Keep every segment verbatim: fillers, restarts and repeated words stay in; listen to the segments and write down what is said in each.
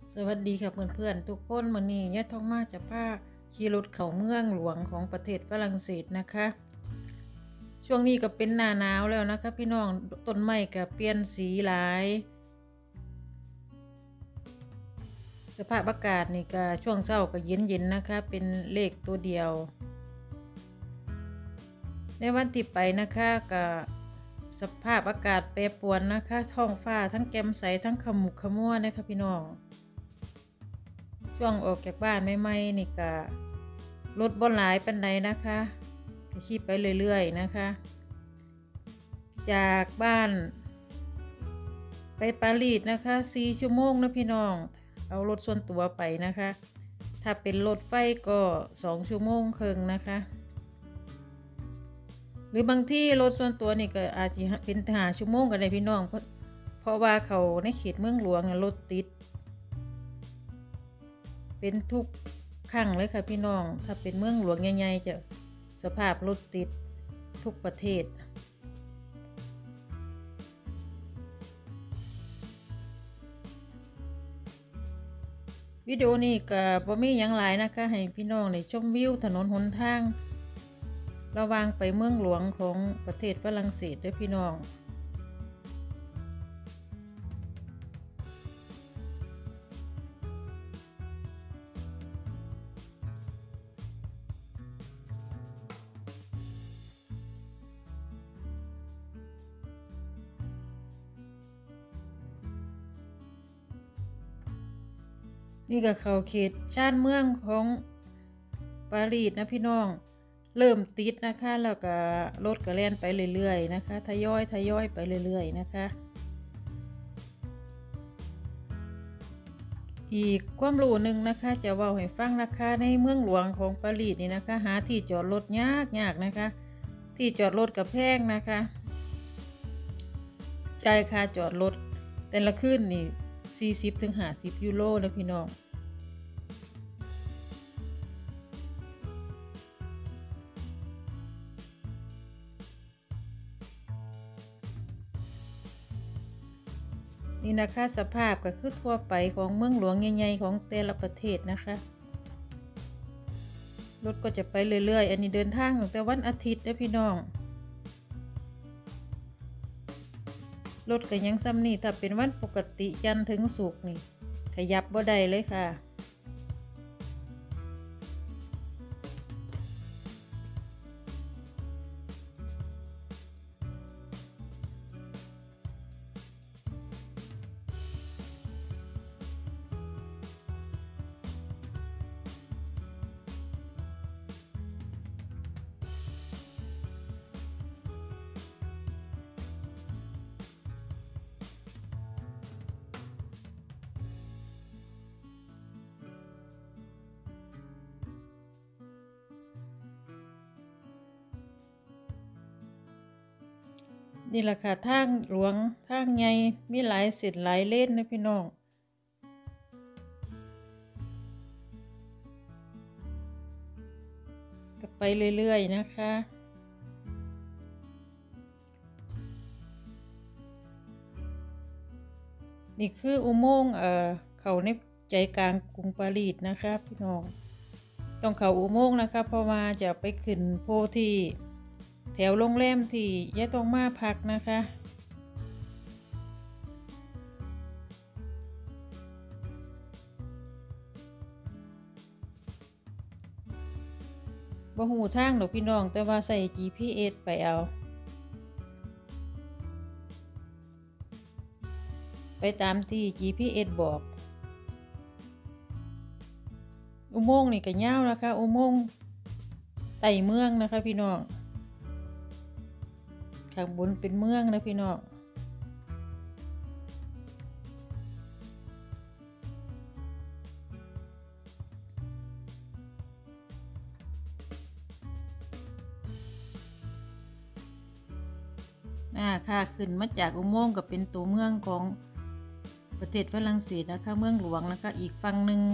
สวัสดีครับเพื่อนๆทุกคนมื้อนี้ยายทองมาจะพาขี่รถเข้าเมืองหลวงของประเทศฝรั่งเศสนะคะช่วงนี้ก็เป็นหน้าหนาวแล้วนะคะพี่น้องต้นไม้ก็เปลี่ยนสีหลายสภาพอากาศนี่ก็ช่วงเช้าก็เย็นๆนะคะเป็นเลขตัวเดียวในวันที่ไปนะคะก็สภาพอากาศแปรปรวนนะคะท้องฟ้าทั้งแจ่มใสทั้งขมุกขมัวนะคะพี่น้องช่วงออกจากบ้านใหม่ๆนี่ก็รถบ่หลายปานใดนะคะก็ขี่ไปเรื่อยๆนะคะจากบ้านไปปารีสนะคะสี่ชั่วโมงนะพี่น้องเอารถส่วนตัวไปนะคะถ้าเป็นรถไฟก็สองชั่วโมงครึ่งนะคะหรือบางที่รถส่วนตัวนี่ก็อาจจะเป็นห้าชั่วโมงก็ได้พี่น้องเพราะเพราะว่าเขาในเขตเมืองหลวงรถติดเป็นทุกครั้งเลยค่ะพี่น้องถ้าเป็นเมืองหลวงใหญ่ๆจะสภาพรถติดทุกประเทศวิดีโอนี้ก็บ่มีหยังหลายนะคะให้พี่น้องได้ชมวิวถนนหนทางระหว่างไปเมืองหลวงของประเทศฝรั่งเศสเด้อพี่น้องนี่ก็เข้าเขตชานเมืองของปารีสนะพี่น้องเริ่มติดนะคะแล้วก็รถก็แล่นไปเรื่อยๆนะคะทยอยทยอยไปเรื่อยๆนะคะอีกความรู้หนึ่งนะคะจะเว้าให้ฟังนะคะในเมืองหลวงของปารีสนี่นะคะหาที่จอดรถยากยากนะคะที่จอดรถก็แพงนะคะจ่ายค่าจอดรถแต่ละคืนนี่สี่สิบถึงห้าสิบยูโรนะพี่น้องนี่นะคะสภาพก็คือทั่วไปของเมืองหลวงใหญ่ๆของแต่ละประเทศนะคะรถก็จะไปเรื่อยๆอันนี้เดินทางตั้งแต่วันอาทิตย์นะพี่น้องรถก็ยังซ้ำนี่ถ้าเป็นวันปกติจันทร์ถึงศุกร์นี่ขยับบ่ได้เลยค่ะนี่แหละค่ะทางหลวงทางใหญ่มีหลายเส้นหลายเลนนะพี่น้องก็ไปเรื่อยๆนะคะนี่คืออุโมงค์เอ่อเขาในใจกลางกรุงปารีสนะคะพี่น้องต้องเข้าอุโมงค์นะคะเพราะว่าจะไปขึ้นโพที่แถวโรงแรมที่ยายต้องมาพักนะคะบ่ฮู้ทางดอกพี่น้องแต่ว่าใส่ จี พี เอส ไปเอาไปตามที่ จี พี เอส บอกอุโมงค์นี่ก็ยาวนะคะอุโมงค์ใต้เมืองนะคะพี่น้องข้างบนเป็นเมืองนะพี่น้องอ่าค่ะขึ้นมาจากอุโมงค์ก็เป็นตัวเมืองของประเทศฝรั่งเศสนะคะเมืองหลวงนะคะอีกฝั่งหนึ่ง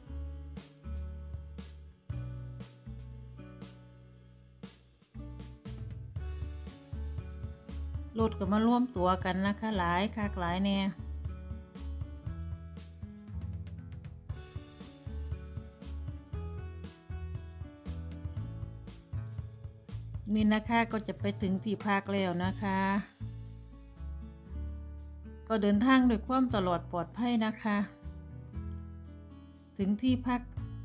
รถก็มาร่วมตัวกันนะคะหลายคักหลายแน่นี่นะคะก็จะไปถึงที่พักแล้วนะคะก็เดินทางด้วยความตลอดปลอดภัยนะคะถึงที่พัก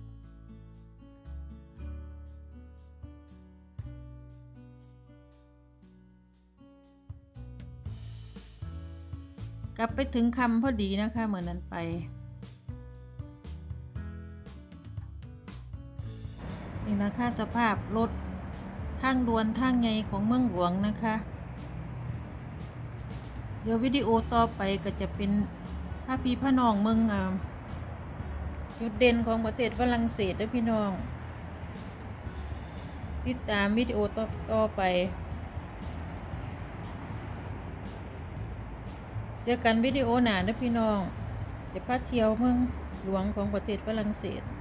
กลับไปถึงคำพอดีนะคะเหมือนนั้นไปนี่นะคะสภาพรถทางด่วนทางใหญ่ของเมืองหลวงนะคะเดี๋ยววิดีโอต่อไปก็จะเป็นพระพี่พระน้องเมืองอ่าจุดเด่นของประเทศฝรั่งเศสด้วยพี่น้องติดตามวิดีโอต่อต่อไปเจอกันวิดีโอหน้านะพี่น้องจะพาเที่ยวเมืองหลวงของประเทศฝรั่งเศส